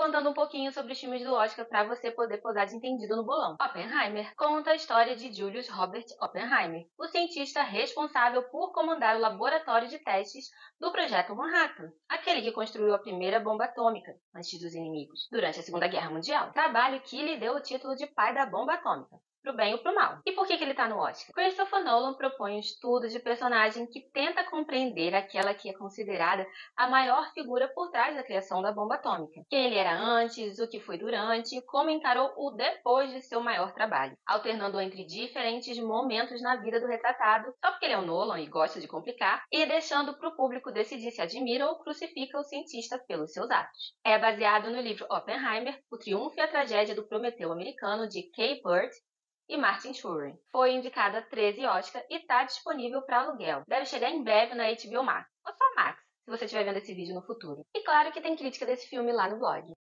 contando um pouquinho sobre os filmes do Oscar para você poder posar de entendido no bolão. Oppenheimer conta a história de Julius Robert Oppenheimer, o cientista responsável por comandar o laboratório de testes do Projeto Manhattan, aquele que construiu a primeira bomba atômica antes dos inimigos, durante a Segunda Guerra Mundial. Trabalho que lhe deu o título de pai da bomba atômica. Pro bem ou pro mal. E por que ele tá no Oscar? Christopher Nolan propõe um estudo de personagem que tenta compreender aquela que é considerada a maior figura por trás da criação da bomba atômica. Quem ele era antes, o que foi durante e como encarou o depois de seu maior trabalho, alternando entre diferentes momentos na vida do retratado, só porque ele é o Nolan e gosta de complicar, e deixando pro público decidir se admira ou crucifica o cientista pelos seus atos. É baseado no livro Oppenheimer, O Triunfo e a Tragédia do Prometeu Americano, de Kay Burt e Martin Short. Foi indicada a 13 Oscar e está disponível para aluguel. Deve chegar em breve na HBO Max, ou só Max, se você estiver vendo esse vídeo no futuro. E claro que tem crítica desse filme lá no blog.